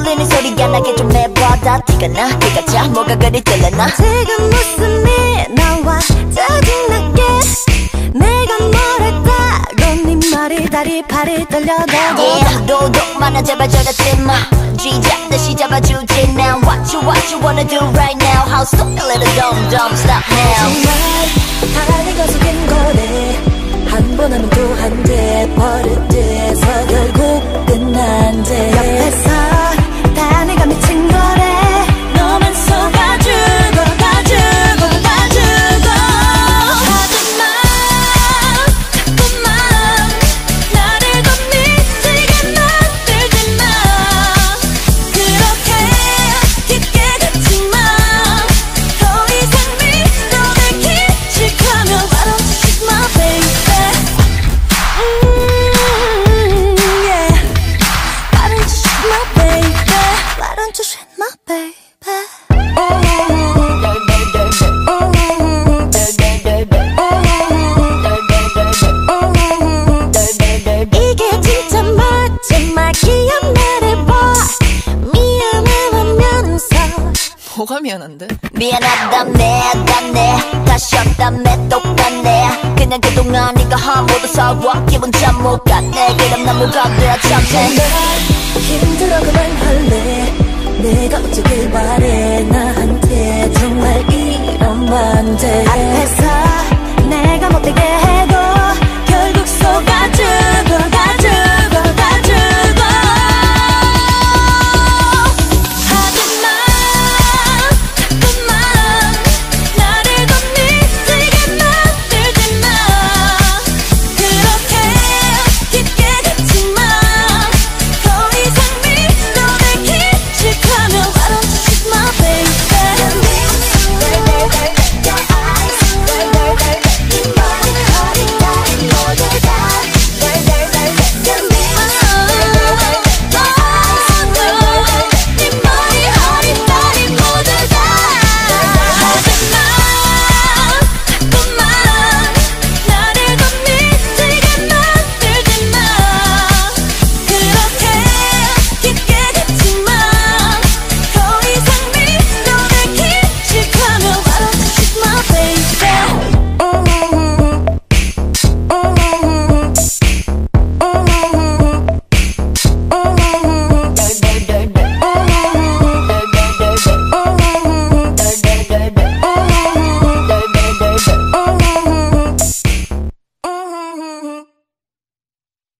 울리는 소리가 나게 좀 해봐다 티가 나 티가 자 뭐가 그리 떨려나 지금 웃음이 나와 짜증나게 내가 뭐랬다고 네 말이 다리 팔이 떨려도 Yeah 도둑만아 제발 저러지마 쥐잡듯이 잡아주지 now What you wanna do right now How stupid little dumb stop now 정말 다리가 속인 거네 한 번 하면 또 한대 버릇돼서 결국 끝난대 옆에서 다 내가 미친 거래 너만 속아주고 가주고 가주고 하지마 자꾸만 나를 더 미치게 만들지마 그렇게 깊게 걷지마 더 이상 믿어내 기칙하면 Why don't you shoot my baby yeah Why don't you shoot my baby Why don't you shoot my baby 이게 진짜 마지막 기억나를 봐 미안해하면서 뭐가 미안한데? 미안하다네 다시 없다네 똑같네 그냥 그동안 네가 한 모두 서워 기분 참 못 갔네 그럼 난 뭐가 되어 참네 힘들어 그만할래